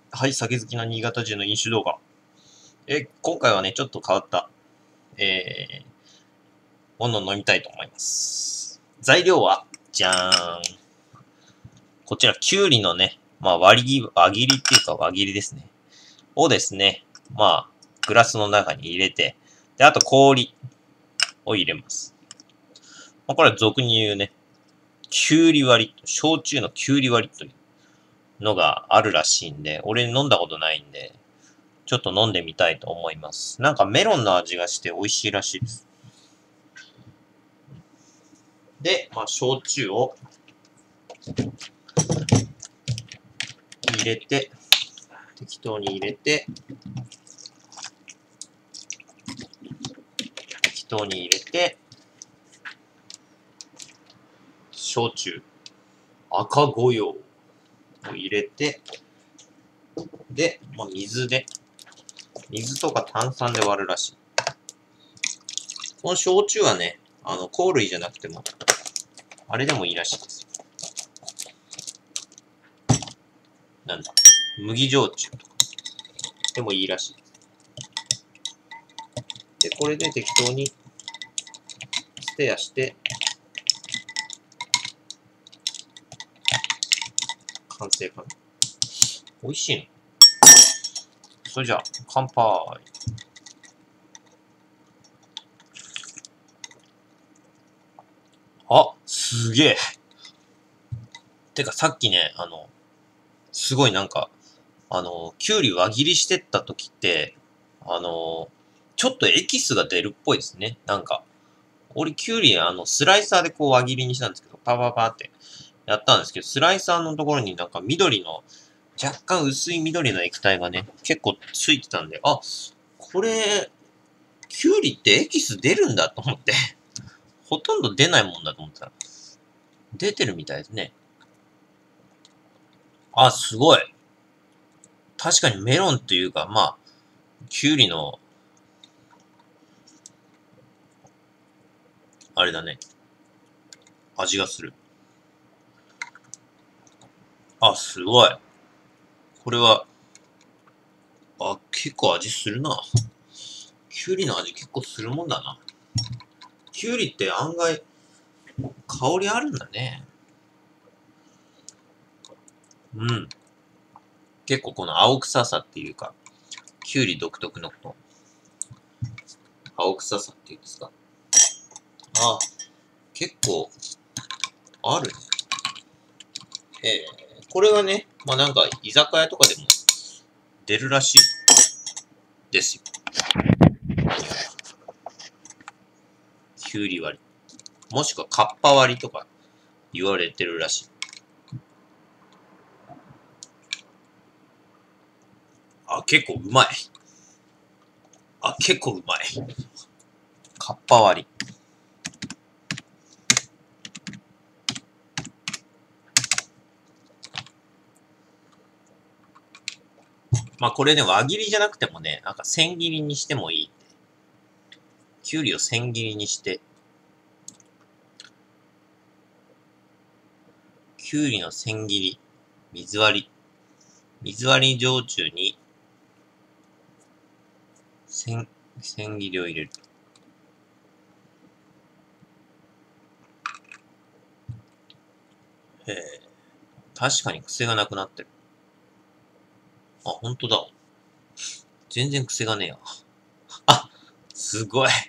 はい、酒好きな新潟人の飲酒動画。今回はね、ちょっと変わった、ものを飲みたいと思います。材料は、じゃーん。こちら、きゅうりのね、まあ、輪切りっていうか輪切りですね。をですね、まあ、グラスの中に入れて、で、あと氷を入れます。まあ、これは俗に言うね、きゅうり割り、焼酎のきゅうり割りというのがあるらしいんで、俺飲んだことないんで、ちょっと飲んでみたいと思います。なんかメロンの味がして美味しいらしいです。で、まあ、焼酎を入れて、適当に入れて、適当に入れて、焼酎、赤御用を入れて、で、まあ、水とか炭酸で割るらしい。この焼酎はね、香類じゃなくても、あれでもいいらしいです。なんだ、麦焼酎とかでもいいらしいです。で、これで適当にステアして、完成かな。美味しいの。それじゃあ、乾杯。あ、すげえ。てかさっきね、すごいなんか、きゅうり輪切りしてった時って、ちょっとエキスが出るっぽいですね。なんか、俺きゅうりスライサーでこう輪切りにしたんですけど、パパパってやったんですけど、スライサーのところになんか緑の、若干薄い緑の液体がね、結構ついてたんで、あ、これ、きゅうりってエキス出るんだと思って、ほとんど出ないもんだと思ってたら、出てるみたいですね。あ、すごい。確かにメロンというか、まあ、きゅうりの、あれだね、味がする。あ、すごい。これは、結構味するな。きゅうりの味結構するもんだな。きゅうりって案外、香りあるんだね。うん。結構この青臭さっていうか、きゅうり独特のこの、青臭さっていうんですか。あ、結構、あるね。これはね、まあなんか、居酒屋とかでも出るらしいですよ。きゅうり割り。もしくはカッパ割りとか言われてるらしい。あ、結構うまい。あ、結構うまい。カッパ割り。まあこれね、輪切りじゃなくてもね、なんか千切りにしてもいい。きゅうりを千切りにして、きゅうりの千切り、水割り。水割り焼酎に千切りを入れる。へえ、確かに癖がなくなってる。あ、ほんとだ。全然癖がねえや。あ、すごい。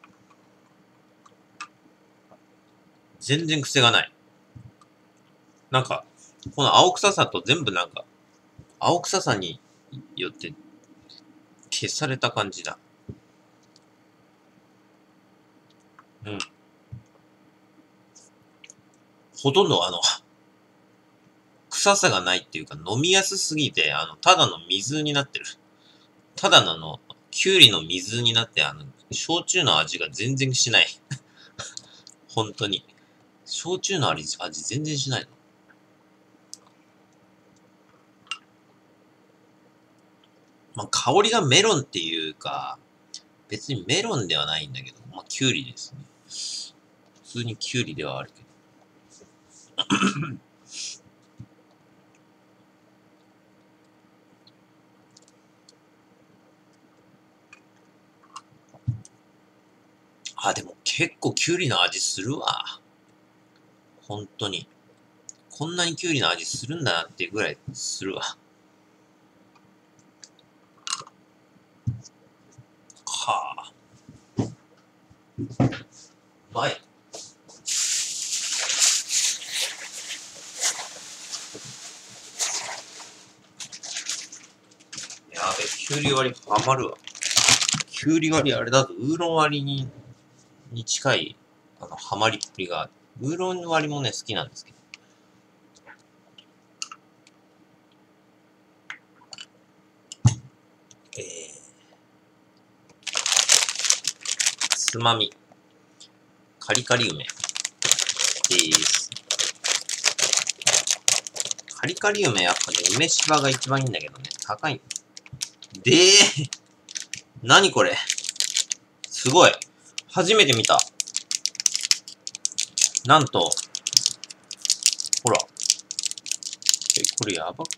全然癖がない。なんか、この青臭さと全部なんか、青臭さによって消された感じだ。うん。ほとんど臭さがないっていうか飲みやすすぎて、ただの水になってる。ただのきゅうりの水になって、焼酎の味が全然しない。本当に。焼酎の味全然しないの。まあ、香りがメロンっていうか、別にメロンではないんだけど、まあ、キュウリですね。普通にキュウリではあるけど。 あ、でも結構キュウリの味するわ。本当に。こんなにキュウリの味するんだなっていうぐらいするわ。はあ。うまい。やべ、キュウリ割りハマるわ。キュウリ割りあれだと、ウーロン割りに近い、ハマりっぷりが、ウーロン割りもね、好きなんですけど。つまみ。カリカリ梅。です。カリカリ梅やっぱね、梅芝が一番いいんだけどね。高い。何これ。すごい。初めて見た。なんと、ほら。これやば。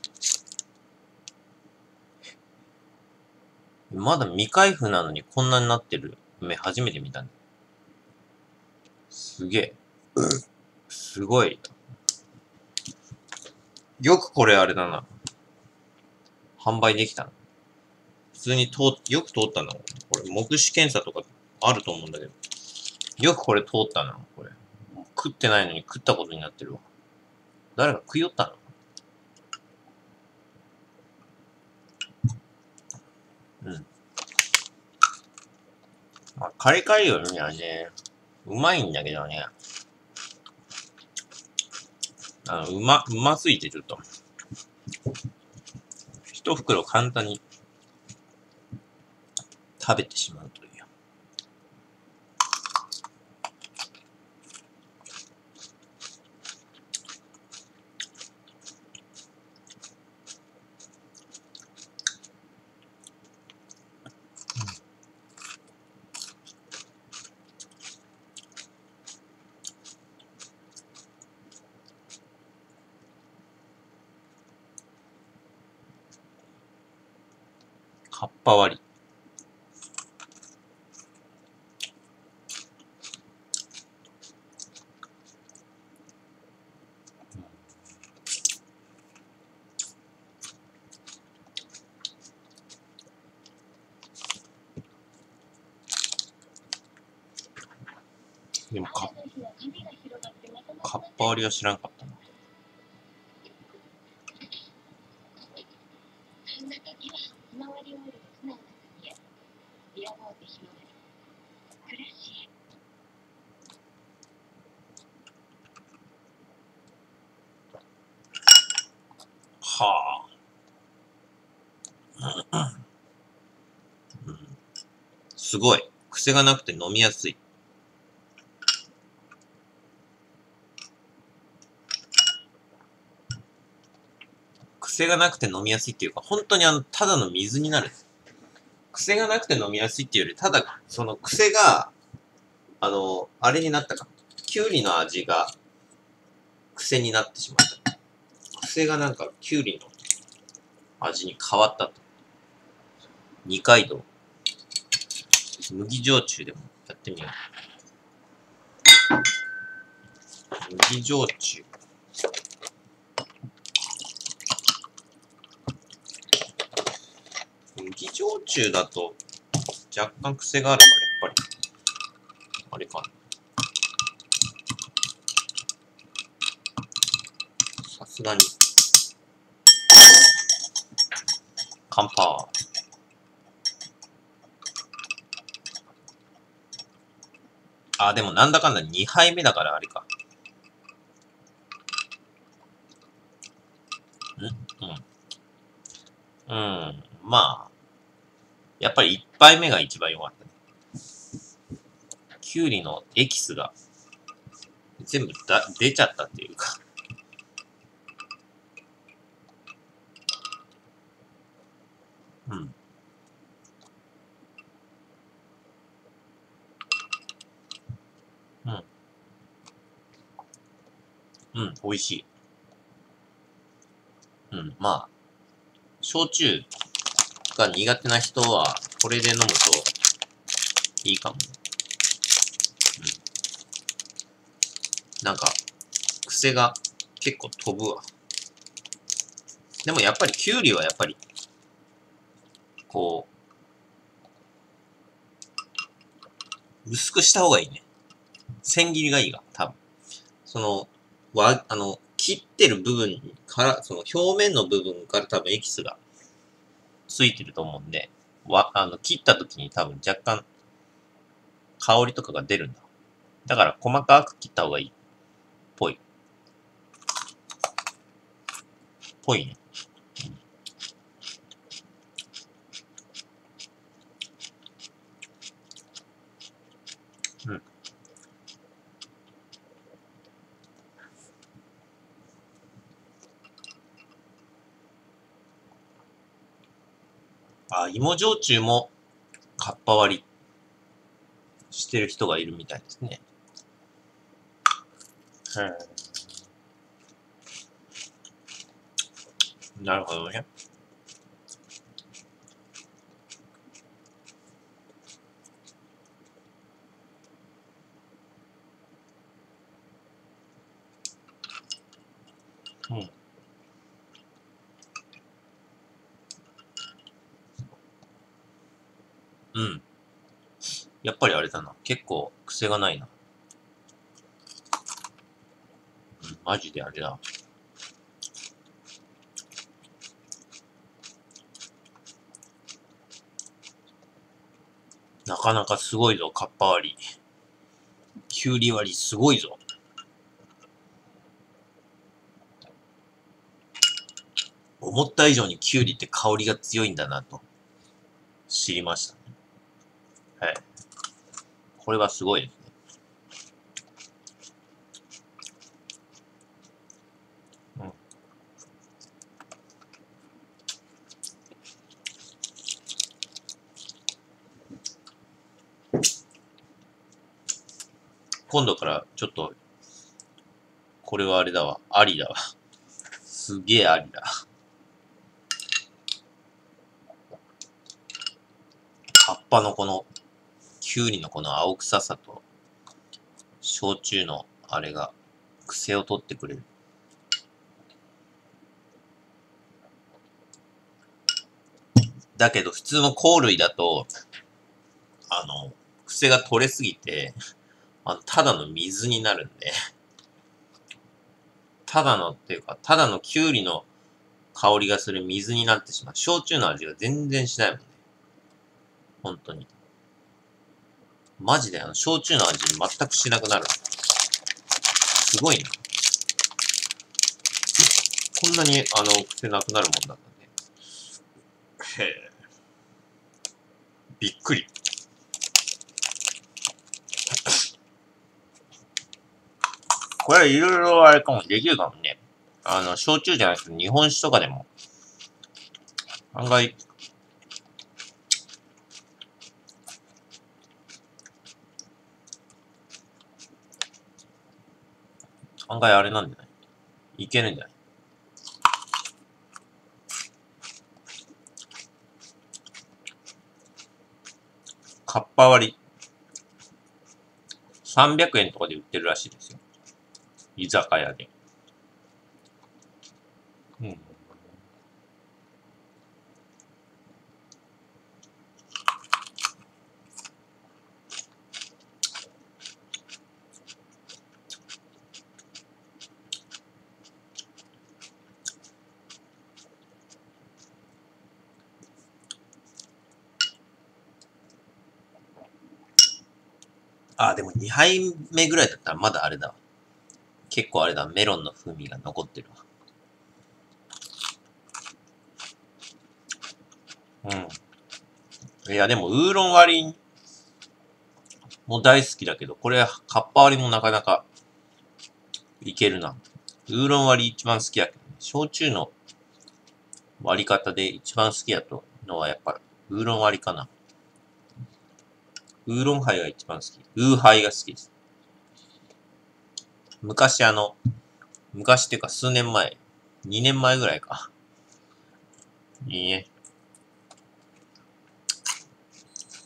まだ未開封なのにこんなになってる梅初めて見たね。すげえ。すごい。よくこれあれだな。販売できたな。普通によく通ったな。これ、目視検査とかあると思うんだけど。よくこれ通ったな、これ。食ってないのに食ったことになってるわ。誰か食いよったの？うん。まあ、カリカリ梅はね、うまいんだけどね。うますぎてちょっと。一袋簡単に食べてしまうという。かっぱ割り。でもかっぱ割りは知らんかったな。はあ。うん、すごい。癖がなくて飲みやすい。癖がなくて飲みやすいっていうか、本当にただの水になる。癖がなくて飲みやすいっていうより、ただ、その癖が、あれになったか。キュウリの味が癖になってしまった。癖がなんかキュウリの味に変わったと。二階堂。麦焼酎でもやってみよう。麦焼酎。麦焼酎だと若干癖があるからやっぱり、あれかな。さすがに。乾杯。あ、でもなんだかんだ2杯目だからあれか。うん。まあ、やっぱり1杯目が一番良かったね。キュウリのエキスが全部出ちゃったっていうか。うん。うん。うん、美味しい。うん、まあ、焼酎が苦手な人は、これで飲むといいかも。 なんか、癖が結構飛ぶわ。でもやっぱりキュウリはやっぱり、こう、薄くした方がいいね。千切りがいいが、多分。その、切ってる部分から、その表面の部分から多分エキスがついてると思うんで、切った時に多分若干香りとかが出るんだ。だから細かく切った方がいい。ぽい。ぽいね。うん。あ、芋焼酎もかっぱ割りしてる人がいるみたいですね。なるほどね。うん。うん。やっぱりあれだな。結構癖がないな。うん、マジであれだ。なかなかすごいぞ、かっぱ割り。きゅうり割りすごいぞ。思った以上にきゅうりって香りが強いんだなと知りましたね。はい。これはすごいですね。うん。今度からちょっと、これはあれだわ。ありだわ。すげえありだ。葉っぱのこの、きゅうりのこの青臭さと、焼酎のあれが、癖を取ってくれる。だけど普通の香類だと、癖が取れすぎて、ただの水になるんで、ただのっていうか、ただのきゅうりの香りがする水になってしまう。焼酎の味が全然しないもんね。本当に。マジで焼酎の味全くしなくなる。すごいな。こんなに、癖なくなるもんだったね。へえ。びっくり。これいろいろあれかも、できるかもね。焼酎じゃなくて日本酒とかでも、案外、案外あれなんじゃない？いけるんじゃない？かっぱ割り。300円とかで売ってるらしいですよ。居酒屋で。うん。あ、でも2杯目ぐらいだったらまだあれだわ。結構あれだ、メロンの風味が残ってるわ。うん。いや、でも、ウーロン割りも大好きだけど、これ、カッパ割りもなかなかいけるな。ウーロン割り一番好きやけど、ね、焼酎の割り方で一番好きやとのはやっぱ、ウーロン割りかな。ウーロンハイが一番好き。ウーハイが好きです。昔昔っていうか数年前、2年前ぐらいか。いいね。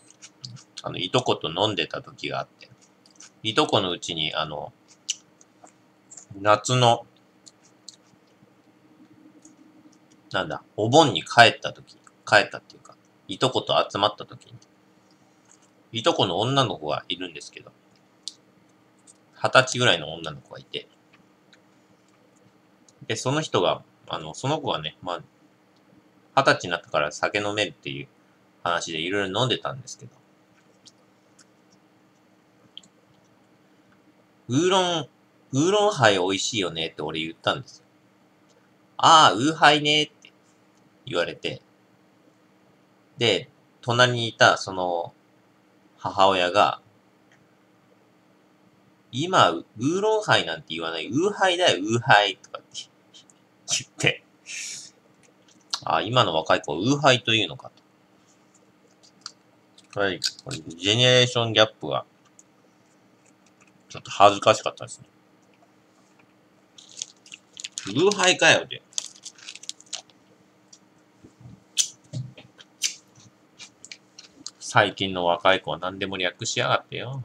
いとこと飲んでた時があって。いとこのうちに、 夏の、なんだ、お盆に帰ったっていうか、いとこと集まった時に、いとこの女の子がいるんですけど、20歳ぐらいの女の子がいて、で、その子がね、20歳になったから酒飲めるっていう話でいろいろ飲んでたんですけど、ウーロンハイ美味しいよねって俺言ったんですよ。ああ、ウーハイねって言われて、で、隣にいたその母親が、今、ウーロンハイなんて言わない、ウーハイだよ、ウーハイとかって言って、ああ、今の若い子はウーハイというのかと。はい、これジェネレーションギャップが、ちょっと恥ずかしかったですね。ウーハイかよって。最近の若い子は何でも略しやがってよ。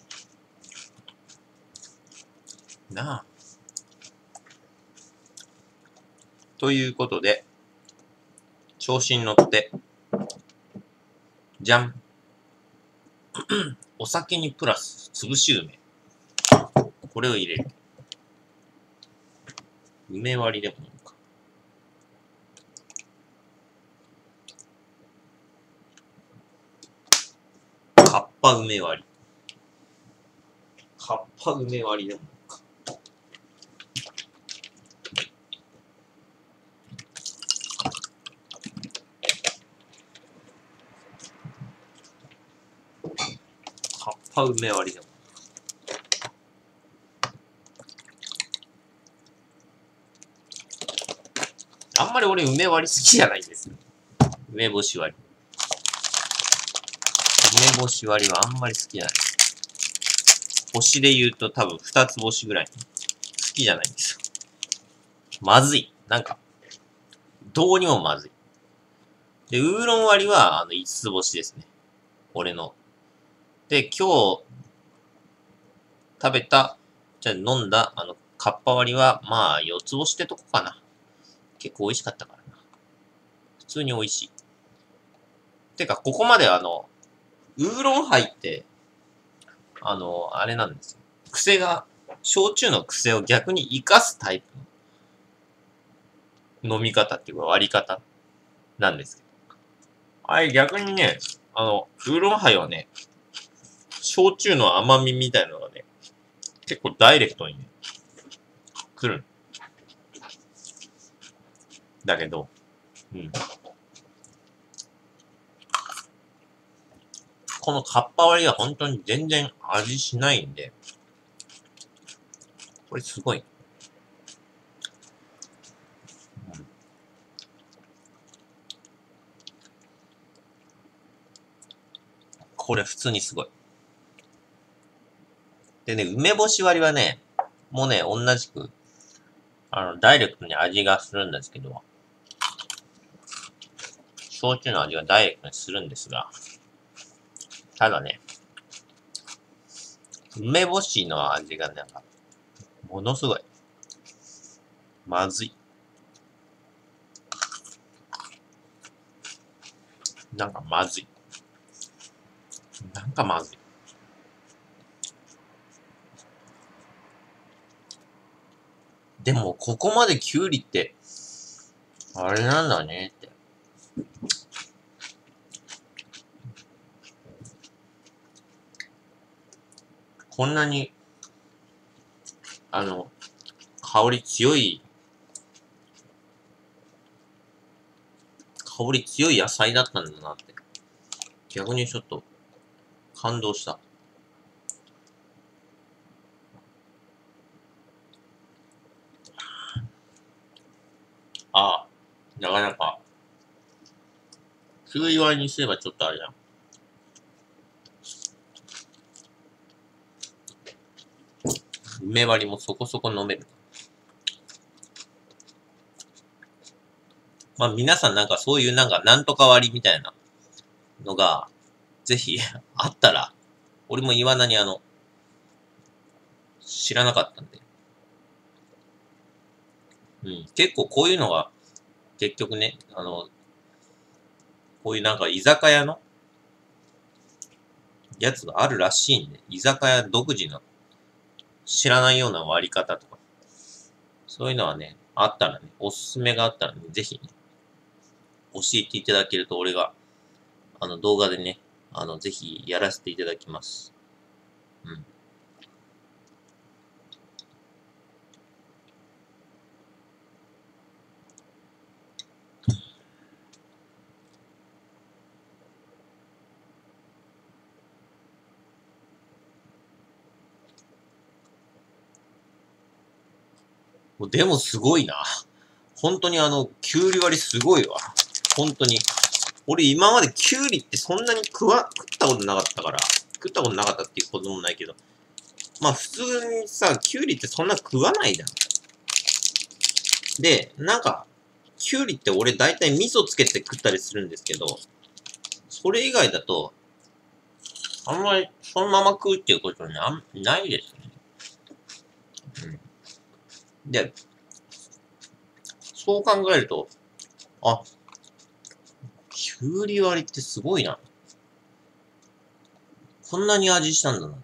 なあ。ということで、調子に乗って、じゃん。お酒にプラス、潰し梅。これを入れる。梅割りでもいいのか。カッパ梅割り。カッパ梅割りでもいいのか。カッパ梅割りでも。あんまり俺梅割り好きじゃないんですよ。梅干し割り。梅干し割りはあんまり好きじゃない。星で言うと多分2つ星ぐらい。好きじゃないんですよ。まずい。なんか、どうにもまずい。で、ウーロン割りは5つ星ですね。俺の。で、今日食べた、じゃあ飲んだカッパ割りはまあ4つ星ってとこかな。結構美味しかったからな。普通に美味しい。てか、ここまでウーロンハイって、あれなんですよ。焼酎の癖を逆に活かすタイプの飲み方っていうか割り方なんですけど。あれ逆にね、ウーロンハイはね、焼酎の甘みみたいなのがね、結構ダイレクトにね、来るんだけど、うん。このカッパ割りは本当に全然味しないんで、これすごい。うん、これ普通にすごい。でね、梅干し割りはね、もうね、同じく、ダイレクトに味がするんですけど、焼酎の味がダイレクトにするんですが、ただね、梅干しの味がなんか、ものすごい。まずい。なんかまずい。なんかまずい。でも、ここまでキュウリって、あれなんだねって。こんなに、香り強い野菜だったんだなって。逆にちょっと、感動した。ああ、なかなか、9割にすればちょっとあれだ。梅割りもそこそこ飲める。まあ皆さんなんかそういうなんとか割りみたいなのが、ぜひあったら、俺もイワナに知らなかったんで、 うん。結構こういうのが、結局ね、こういうなんか居酒屋のやつがあるらしいんで、居酒屋独自の知らないような割り方とか、そういうのはね、あったらね、おすすめがあったらね、ぜひね、教えていただけると俺が、動画でね、ぜひやらせていただきます。うん。でもすごいな。本当にきゅうり割りすごいわ。本当に。俺今まできゅうりってそんなに食ったことなかったから、食ったことなかったっていうこともないけど、まあ普通にさ、きゅうりってそんな食わないじゃん。で、なんか、きゅうりって俺大体味噌つけて食ったりするんですけど、それ以外だと、あんまりそのまま食うっていうことはないですね。うん。で、そう考えると、あ、きゅうり割りってすごいな。こんなに味したんだなって。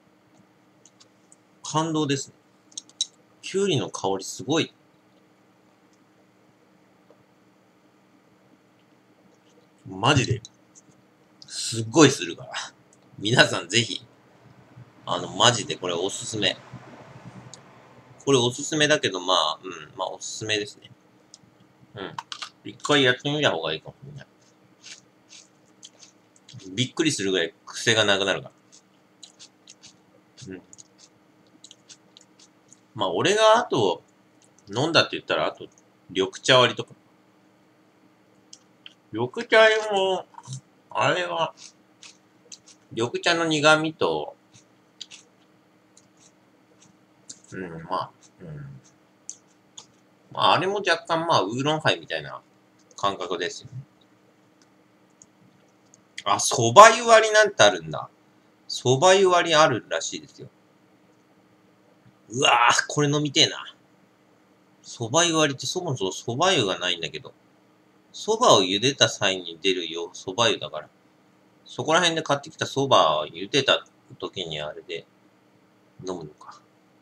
感動ですね。きゅうりの香りすごい。マジで、すっごいするから。皆さんぜひ、マジでこれおすすめ。これおすすめだけど、まあ、まあおすすめですね。うん。一回やってみた方がいいかもしれない。びっくりするぐらい癖がなくなるから。うん。まあ俺があと、飲んだって言ったら、あと、緑茶割りとか。緑茶割りも、あれは、緑茶の苦味と、まあ、まあ、あれも若干まあ、ウーロンハイみたいな感覚ですよね。あ、蕎麦湯割りなんてあるんだ。蕎麦湯割りあるらしいですよ。うわぁ、これ飲みてえな。蕎麦湯割りってそもそも蕎麦湯がないんだけど、蕎麦を茹でた際に出るよ、蕎麦湯だから。そこら辺で買ってきた蕎麦を茹でた時にあれで飲むのか。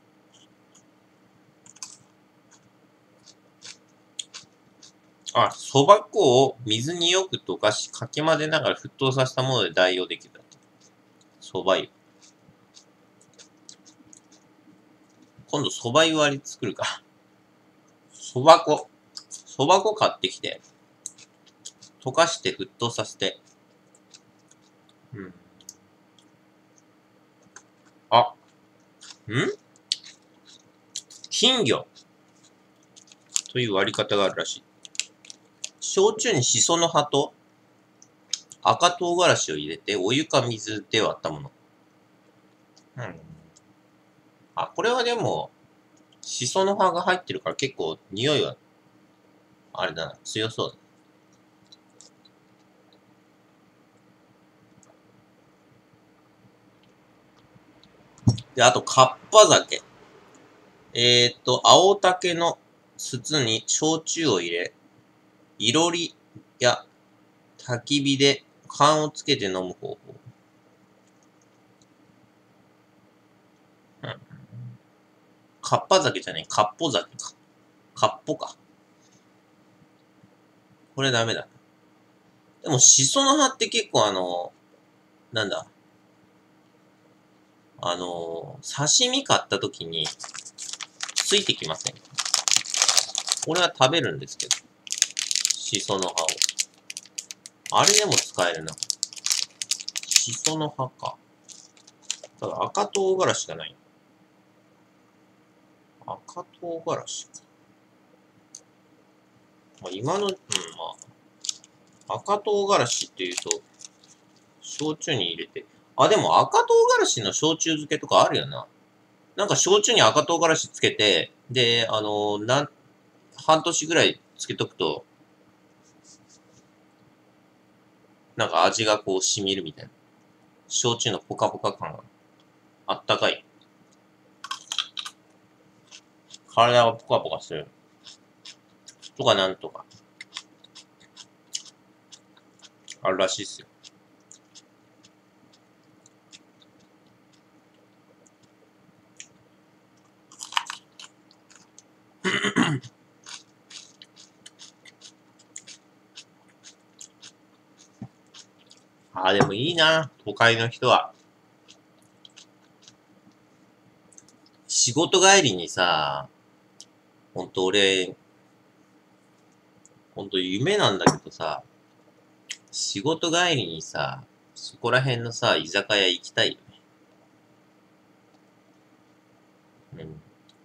あ、蕎麦粉を水によく溶かし、かき混ぜながら沸騰させたもので代用できる。蕎麦湯。今度蕎麦湯割り作るか。蕎麦粉。蕎麦粉買ってきて、溶かして沸騰させて。うん。あ、金魚という割り方があるらしい。焼酎にシソの葉と赤唐辛子を入れて、お湯か水で割ったもの。うん。あ、これはでも、シソの葉が入ってるから結構匂いは、あれだな、強そうだ。で、あと、かっぱ酒。青竹の筒に焼酎を入れ、いろりや焚き火で缶をつけて飲む方法。うん。かっぱ酒じゃねえ、かっぽ酒か。かっぽか。これダメだ。でも、シソの葉って結構なんだ、刺身買った時についてきません。これは食べるんですけど。シソの葉を。あれでも使えるな。シソの葉か。ただ赤唐辛子がない。赤唐辛子か。まあ、今の、まあ、赤唐辛子っていうと、焼酎に入れて。あ、でも赤唐辛子の焼酎漬けとかあるよな。なんか焼酎に赤唐辛子つけて、で、半年ぐらいつけとくと、なんか味がこう染みるみたいな。焼酎のポカポカ感があったかい。体がポカポカする。 とかなんとか、あるらしいっすよ。でもいいな、都会の人は。仕事帰りにさ、ほんと俺、ほんと夢なんだけどさ、仕事帰りにさ、そこら辺のさ、居酒屋行きたいよね。うん。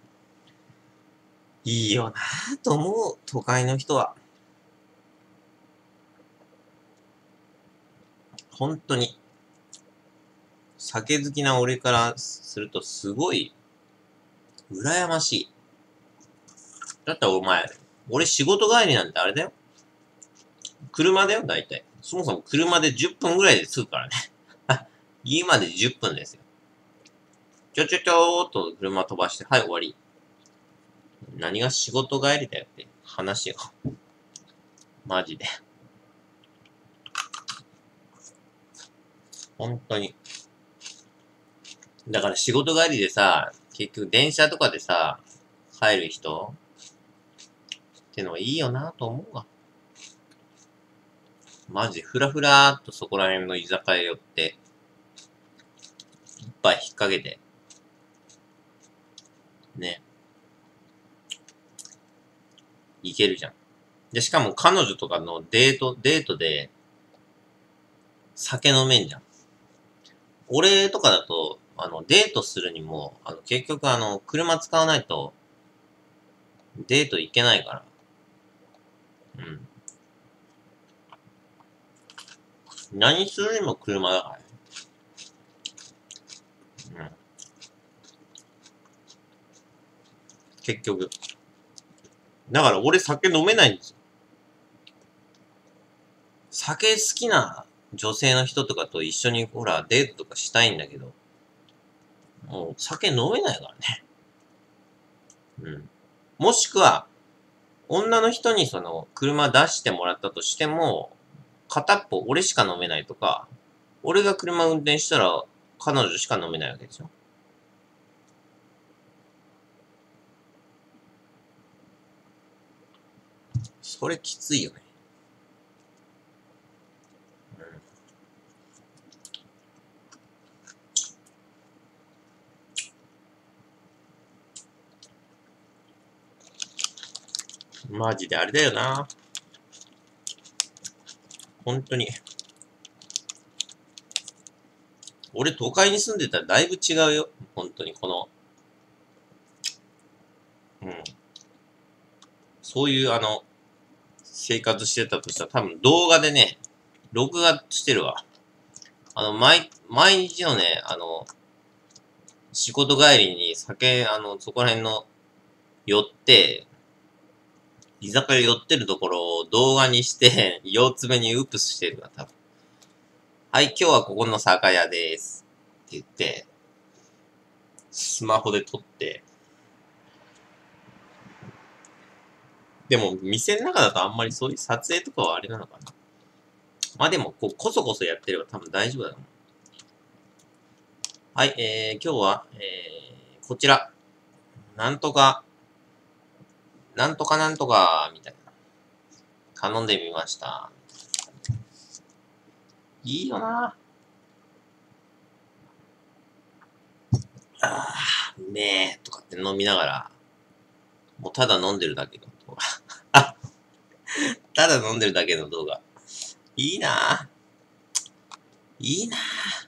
いいよなぁと思う、都会の人は。本当に。酒好きな俺からするとすごい、羨ましい。だったらお前、俺仕事帰りなんてあれだよ。車だよ、大体。そもそも車で10分ぐらいで着くからね。家まで10分ですよ。ちょちょちょーっと車飛ばして、はい、終わり。何が仕事帰りだよって話よ。マジで。本当に。だから仕事帰りでさ、結局電車とかでさ、帰る人ってのはいいよなと思うわ。マジでふらふらーっとそこら辺の居酒屋寄って、一杯引っ掛けて、ね、いけるじゃん。で、しかも彼女とかのデートで酒飲めんじゃん。俺とかだと、デートするにも、結局車使わないと、デート行けないから。うん。何するにも車だからね。うん。結局。だから俺酒飲めないんですよ。酒好きな女性の人とかと一緒にほらデートとかしたいんだけど、もう酒飲めないからね。うん。もしくは、女の人にその車出してもらったとしても、片っぽ俺しか飲めないとか、俺が車運転したら彼女しか飲めないわけですよ。それきついよね。マジであれだよな。本当に。俺都会に住んでたらだいぶ違うよ。本当にうん。そういう生活してたとしたら多分動画でね、録画してるわ。毎日のね、仕事帰りに酒、そこら辺の寄って、居酒屋寄ってるところを動画にして、腰つめにウープスしてるわ、多分。はい、今日はここの酒屋です。って言って、スマホで撮って、でも、店の中だとあんまりそういう撮影とかはあれなのかな。まあでも、こそこそやってれば多分大丈夫だと思う。はい、今日は、こちら。なんとか、なんとかなんとか、みたいな。頼んでみました。いいよなうめえとかって飲みながら、もうただ飲んでるだけの動画。ただ飲んでるだけの動画。いいないい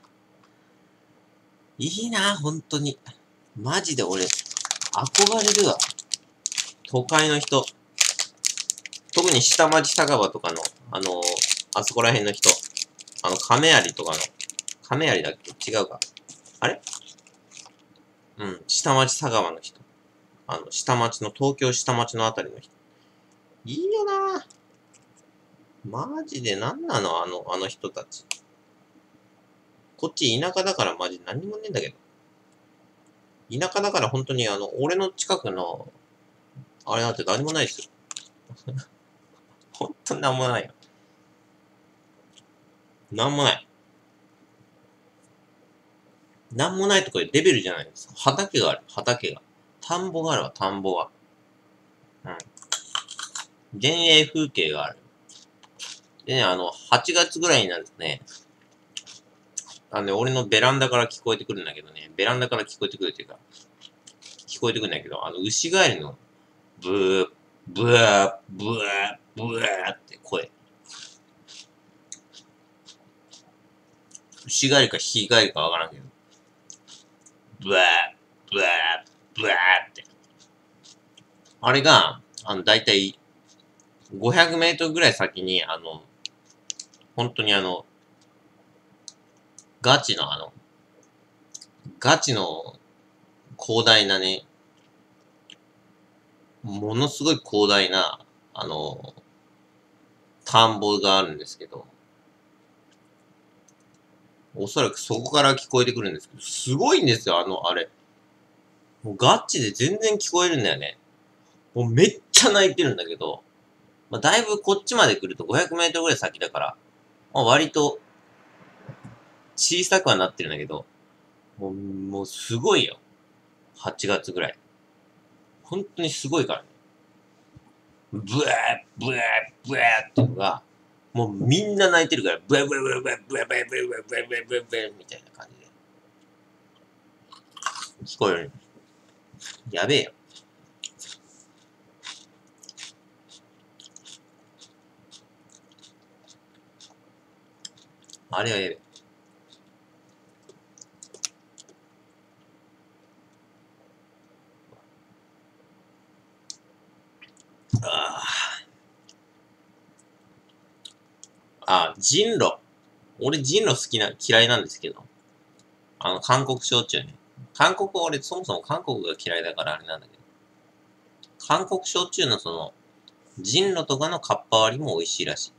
ないいな本当に。マジで俺、憧れるわ。都会の人。特に下町酒場とかの、あそこら辺の人。亀有とかの、亀有だっけ違うか。あれうん、下町酒場の人。下町の、東京下町のあたりの人。いいよなマジでなんなのあの人たち。こっち田舎だからマジ何もねえんだけど。田舎だから本当に俺の近くの、あれなんて何もないですよ。 ほんとなんもないよ。なんもない。なんもないとかいうレベルじゃないんです。畑がある、畑が。田んぼがあるわ、田んぼが。うん。田園風景がある。でね、8月ぐらいになるとね、俺のベランダから聞こえてくるんだけどね、ベランダから聞こえてくるっていうか、聞こえてくるんだけど、牛ガエルの、ブー、ブー、ブー、ブーって声。牛ガエルかヒガエルかわからんけど、ブー、ブー、ブーって。あれが、だいたい500メートルぐらい先に、本当にガチのガチの広大なね、ものすごい広大な、あの、田んぼがあるんですけど、おそらくそこから聞こえてくるんですけど、すごいんですよ、あれ。もうガチで全然聞こえるんだよね。もうめっちゃ泣いてるんだけど、まあ、だいぶこっちまで来ると500メートルぐらい先だから、まあ、割と小さくはなってるんだけど、もうすごいよ。8月ぐらい。本当にすごいからね。ブワー、ブワー、ブワーっていうのが、もうみんな泣いてるから、ブワブワブワブワブワブワブワブワブワブワブワブワみたいな感じで。聞こえる。やべえよ。あれはやべえ。ああ、人狼。俺人狼嫌いなんですけど。韓国焼酎ね。韓国、俺そもそも韓国が嫌いだからあれなんだけど。韓国焼酎の人狼とかのカッパ割りも美味しいらしい。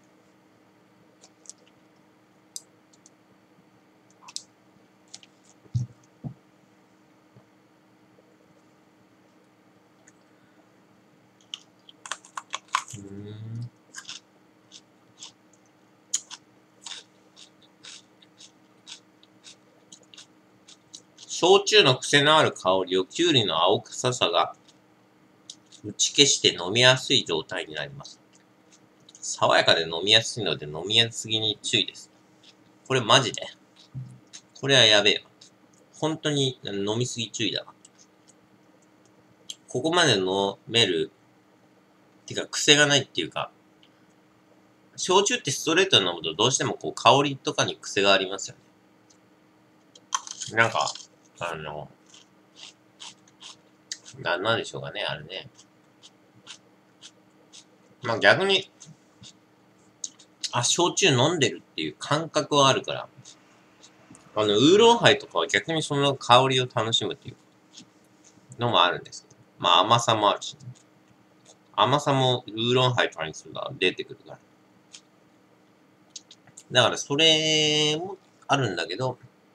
焼酎の癖のある香りをキュウリの青臭さが打ち消して飲みやすい状態になります。爽やかで飲みやすいので飲みやすぎに注意です。これマジで。これはやべえわ。本当に飲みすぎ注意だわ。ここまで飲める、てか癖がないっていうか、焼酎ってストレートで飲むとどうしてもこう香りとかに癖がありますよね。なんか、なんでしょうかね、あれね。まあ逆に、焼酎飲んでるっていう感覚はあるから、ウーロンハイとかは逆にその香りを楽しむっていうのもあるんですけど。まあ甘さもあるし、ね、甘さもウーロンハイとかにすると出てくるから。だからそれもあるんだけど、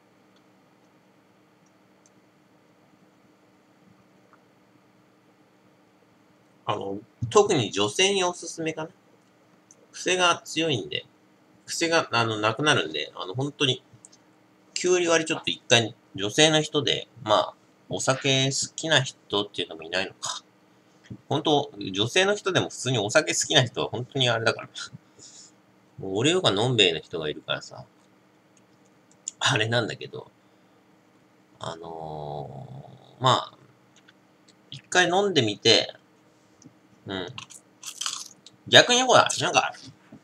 特に女性におすすめかな。癖が強いんで、癖が、なくなるんで、本当に、9割ちょっと一回、女性の人で、まあ、お酒好きな人っていうのもいないのか。本当、女性の人でも普通にお酒好きな人は本当にあれだから。もう俺よがのんべえな人がいるからさ、あれなんだけど、まあ、一回飲んでみて、うん。逆にほら、なんか、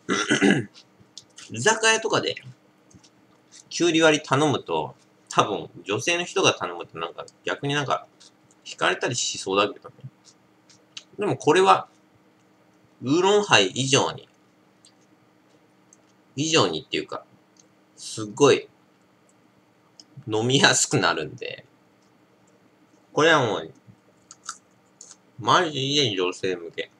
居酒屋とかで、きゅうり割り頼むと、多分、女性の人が頼むとなんか、逆になんか、惹かれたりしそうだけどね。でもこれは、ウーロンハイ以上にっていうか、すっごい、飲みやすくなるんで、これはもう、マジで女性向け。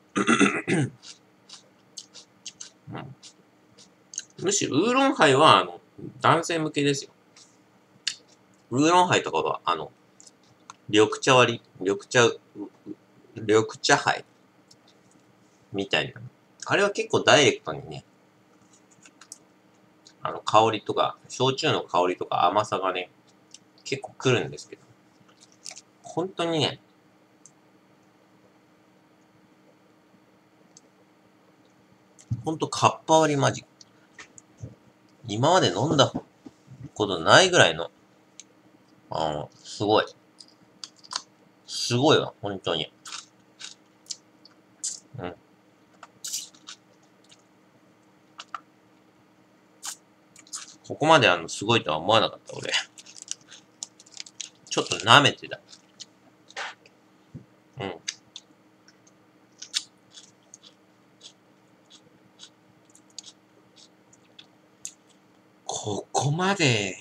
うん、むしろ、ウーロンハイは、男性向けですよ。ウーロンハイとかは、緑茶割り、緑茶杯。 みたいな。あれは結構ダイレクトにね、香りとか、焼酎の香りとか甘さがね、結構来るんですけど、本当にね、ほんとカッパ割りマジ。今まで飲んだことないぐらいの、すごい。すごいわ、本当に。うん。ここまですごいとは思わなかった、俺。ちょっと舐めてた。うん。ここまで、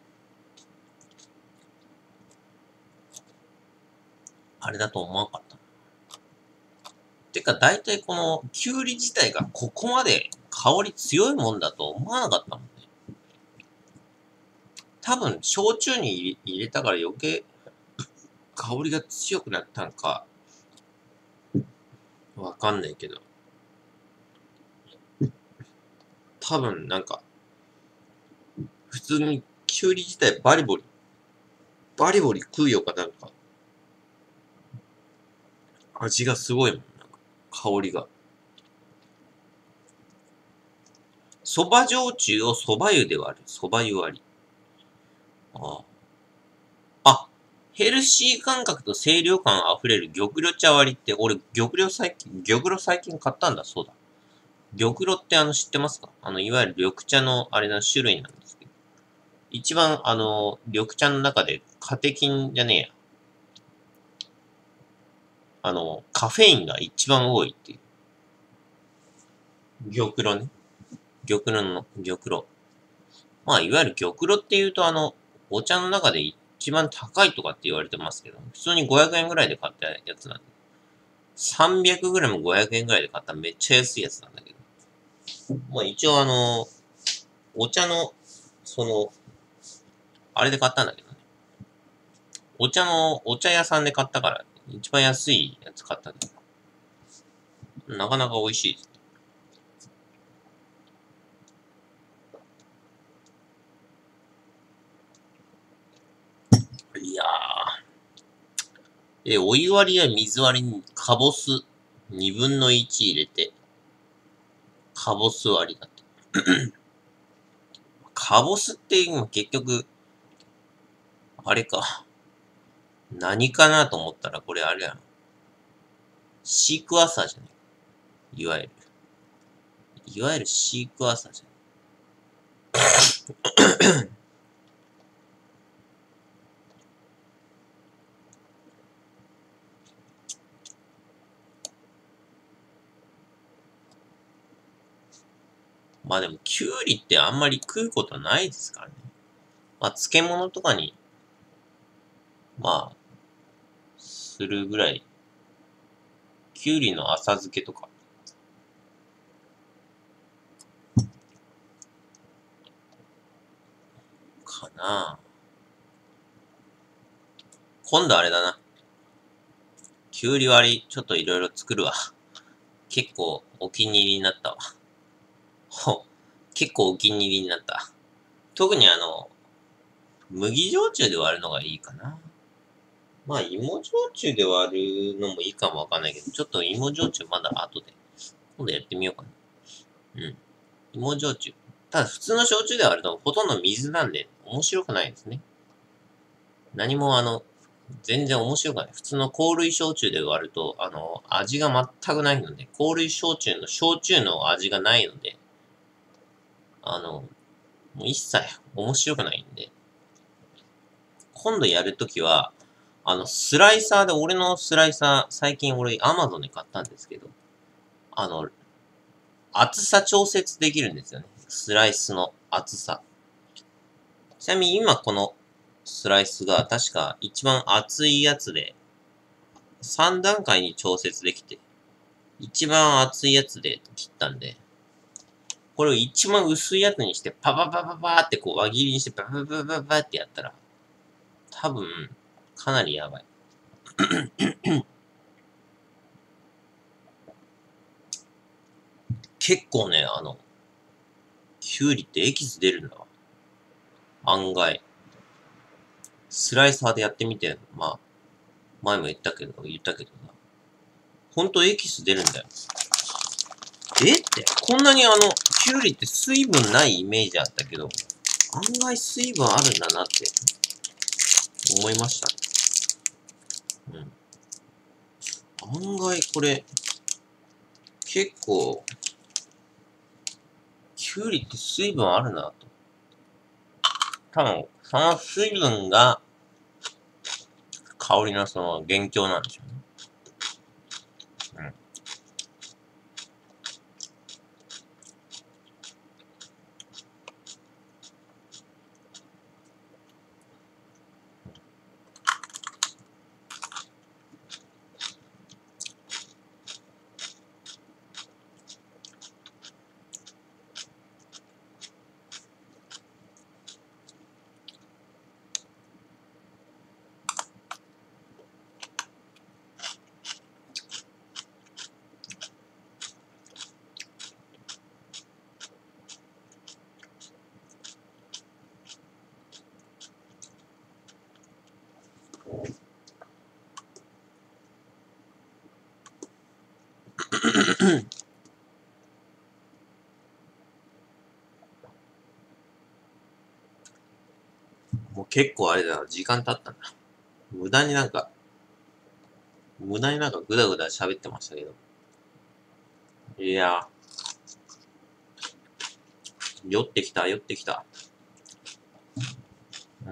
あれだと思わなかった。てか、大体この、キュウリ自体がここまで香り強いもんだと思わなかったもんね。多分、焼酎に入れたから余計、香りが強くなったんか、わかんないけど。多分、なんか、普通にキュウリ自体バリボリ食うよかなんか、味がすごいもん。なんか香りが。蕎麦焼酎を蕎麦湯で割る。蕎麦湯割り。ああ。あ、ヘルシー感覚と清涼感あふれる玉露茶割りって、俺玉露最近買ったんだ、そうだ。玉露って知ってますか？いわゆる緑茶のあれの種類なんですけど。一番緑茶の中でカテキンじゃねえや。カフェインが一番多いっていう。玉露ね。玉露。まあ、いわゆる玉露っていうとお茶の中で一番高いとかって言われてますけど、普通に500円ぐらいで買ったやつなんで。300g500 円ぐらいで買っためっちゃ安いやつなんだけど。まあ一応お茶の、あれで買ったんだけどね。お茶屋さんで買ったから、一番安いやつ買ったけど、なかなか美味しいです。いやお湯割りや水割りにかぼす2分の1入れて、かぼす割りだって。かぼすって結局、あれか。何かなと思ったらこれあれやん。シークワーサーじゃねえ。いわゆる。いわゆるシークワーサーじゃねえ。まあでも、キュウリってあんまり食うことないですからね。まあ、漬物とかに、まあ、するぐらい。キュウリの浅漬けとか。かな。今度あれだな。キュウリ割り、ちょっといろいろ作るわ。結構お気に入りになったわ。結構お気に入りになった。特に麦焼酎で割るのがいいかな。まあ、芋焼酎で割るのもいいかもわかんないけど、ちょっと芋焼酎まだ後で、今度やってみようかな。うん。芋焼酎。ただ、普通の焼酎で割るとほとんど水なんで、面白くないですね。何も全然面白くない。普通の香類焼酎で割ると、味が全くないので、香類焼酎の焼酎の味がないので、もう一切面白くないんで、今度やるときは、スライサーで、俺のスライサー、最近俺 Amazon で買ったんですけど、あの、厚さ調節できるんですよね。スライスの厚さ。ちなみに今このスライスが確か一番厚いやつで、3段階に調節できて、一番厚いやつで切ったんで、これを一番薄いやつにして、パパパパパーってこう輪切りにして、パパパパパってやったら、多分、かなりやばい。 結構ね、キュウリってエキス出るんだわ。案外。スライサーでやってみて、まあ、前も言ったけどな。ほんとエキス出るんだよ。って、こんなにキュウリって水分ないイメージあったけど、案外水分あるんだなって思いましたね。案外これ、結構、キュウリって水分あるなと。多分、その水分が、香りのその元凶なんでしょうね。もう結構あれだな、時間経ったな。無駄になんかぐだぐだ喋ってましたけど。いやー、酔ってきた。うん。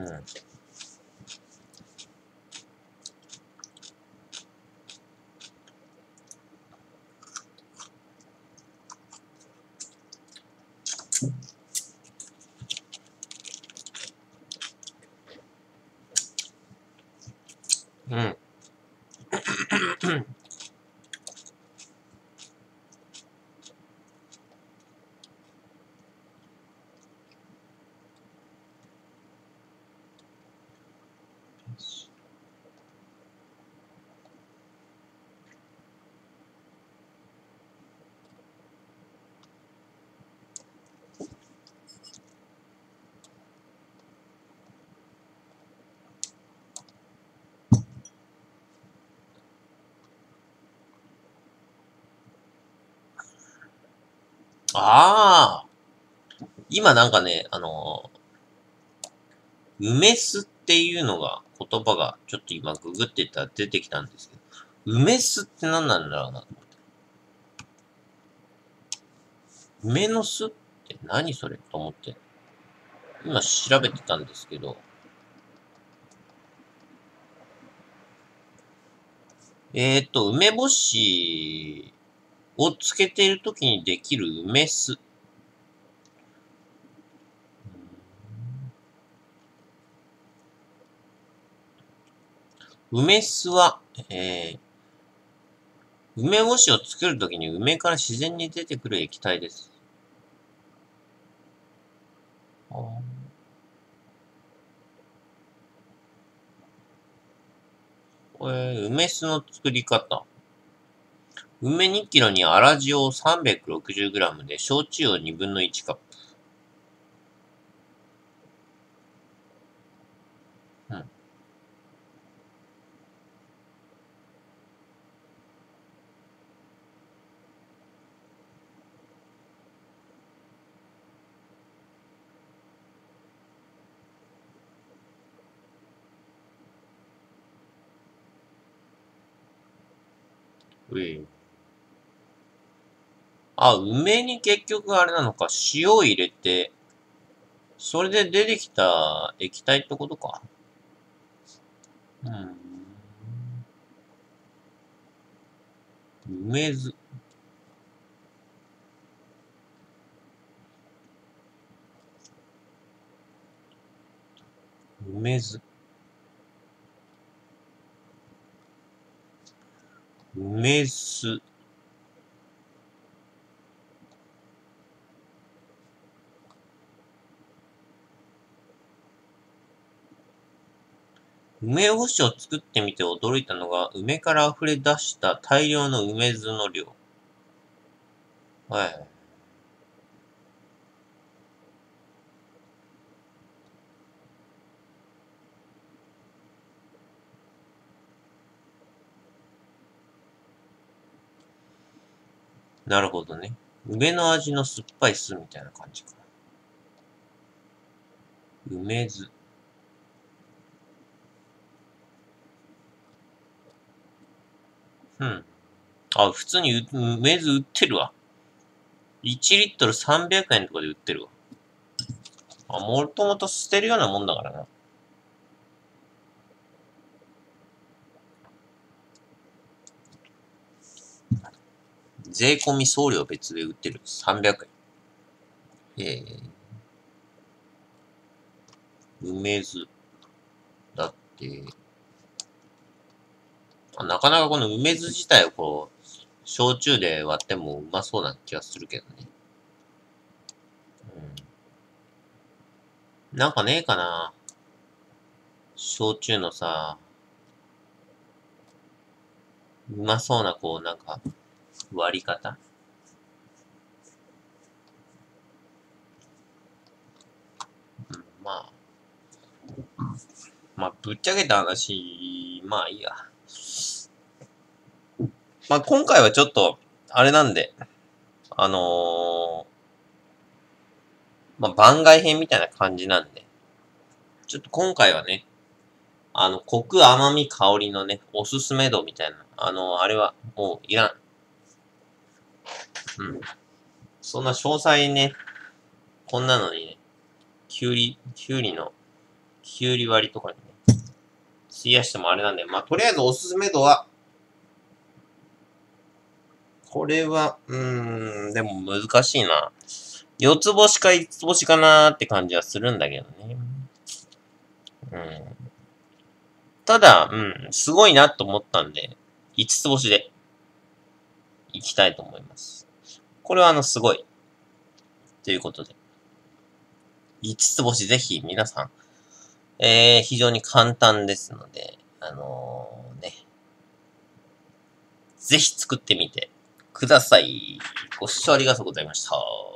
うん。ああ、今なんかね、梅酢っていうのが、言葉が、ちょっと今ググってたら出てきたんですけど、梅酢って何なんだろうなと思って。梅の酢って何それと思って、今調べてたんですけど、梅干しをつけているときにできる梅酢。梅酢は、梅干しを作るときに梅から自然に出てくる液体です。梅酢の作り方。梅2キロに粗塩 360g で焼酎を2分の1カップ。うん。あ、梅に結局あれなのか、塩を入れて、それで出てきた液体ってことか。うん。梅酢。梅酢。梅酢。梅干しを作ってみて驚いたのが、梅から溢れ出した大量の梅酢の量。はい。 なるほどね。梅の味の酸っぱい酢みたいな感じかな。梅酢。うん。あ、普通に梅酢売ってるわ。1リットル300円とかで売ってるわ。あ、もともと捨てるようなもんだからな。税込み送料別で売ってる。300円。梅酢。だって、なかなかこの梅酢自体をこう、焼酎で割ってもうまそうな気がするけどね。うん。なんかねえかな。焼酎のさ、うまそうなこう、なんか、割り方。うん、まあ、ぶっちゃけた話、まあいいや。まあ今回はちょっと、あれなんで、まあ番外編みたいな感じなんで、ちょっと今回はね、コク、甘み、香りのね、おすすめ度みたいな、あれはもういらん。うん。そんな詳細ね、こんなのにね、きゅうりの、きゅうり割りとかにね、費やしてもあれなんで、まあとりあえずおすすめ度は、これは、でも難しいな。四つ星か五つ星かなーって感じはするんだけどね。うん。ただ、すごいなと思ったんで、五つ星でいきたいと思います。これはすごい。ということで。五つ星ぜひ皆さん、非常に簡単ですので、ね、ぜひ作ってみてください。ご視聴ありがとうございました。